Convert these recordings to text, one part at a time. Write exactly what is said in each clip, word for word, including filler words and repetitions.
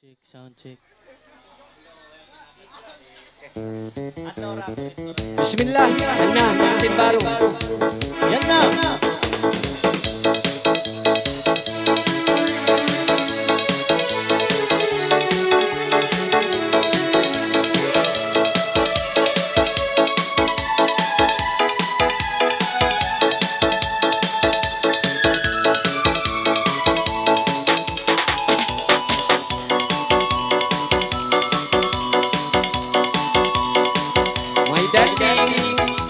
Check, sound check. Bismillah, yan na, Martin Baro. Yan na! My darling.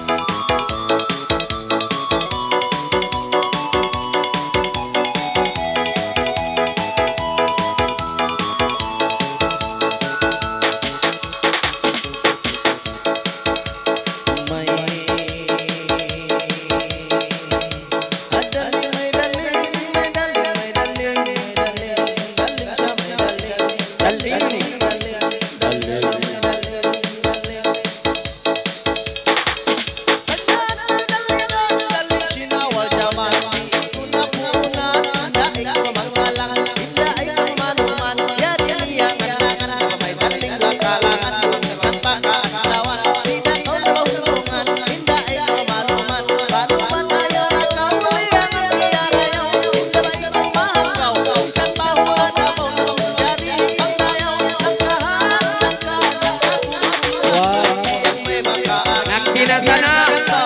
May adaling, may daling, may daling, may daling, may daling, daling siya, may daling, daling, daling, daling siya, may daling, daling. Daling, daling, sinawal jaman, una-una, daig ko mangkalang, daig ko manuman, yari yang anangan, may daling lakalangan, saan pa kaalawan, tidak ko mautungan, daig ko manuman, manuman ayaw na kauli ang nangyarayaw, daig ko mahanggaw, saan pa hula dabaw, yari ang dayaw, ang kahan, ang kahan, ang kahan, ang may makaan, Nagpinasa na.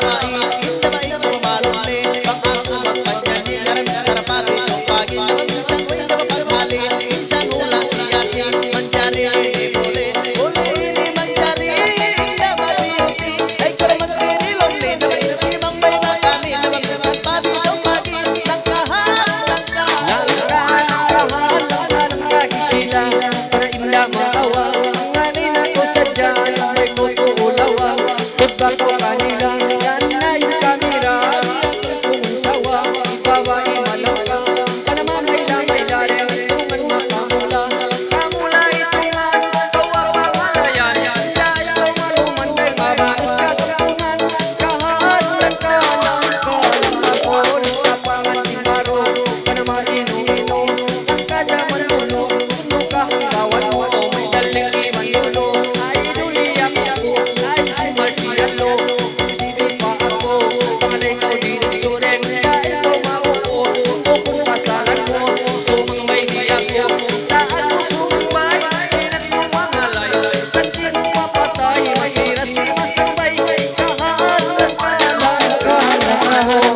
Para indah maawa, nganin ako sadya, may kutuulawa, tudba ko kanila, yan na yung kamera, kung sawa, ibawa imalaw ka, panaman may lamay darin, tungan makamula, kamula itungan, tawa pangalayan, dahil ko maluman may mabanos ka sa tungan, kahalan ka ng kalang ako, kapangan imaro, panaman inu-inu, ang kadaman lulo, puno ka hanggawan mo, may daling imanulo, ay duliyak ako, ay sumasiyalo, sipin pa ako, pangalay ikaw din surem, dahil ko maupo, puno kong pasaran mo, sumang may niyak mo, saan mo sumay, inan mo mangalay, saan sino mapatay, masiras masambay, kahalan ka lang, kahalan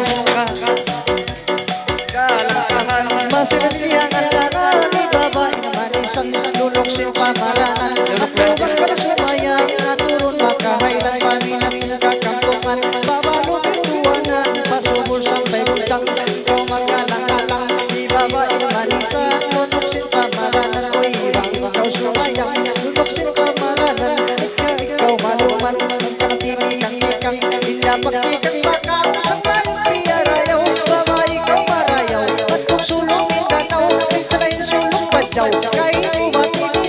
kahalan, Masinasiyangan ka na ni babae naman isang luluksin pamarangan. Nagpapag ka na sumayang naturun makahailan paminat sa kakampungan. Babalong ituwanan pasubol sampai butang. Ikaw magalang-alang di babae naman isang luluksin pamarangan. O ibang ikaw sumayang luluksin pamarangan. Ikaw, ikaw maluman ang kanatibikang-ikang. Hindi pagkikang bakang sampai piyarayaw. Babae ikaw marayaw. At kung sulong mindanao, ay sanay sulong badyaw. Kahit umatin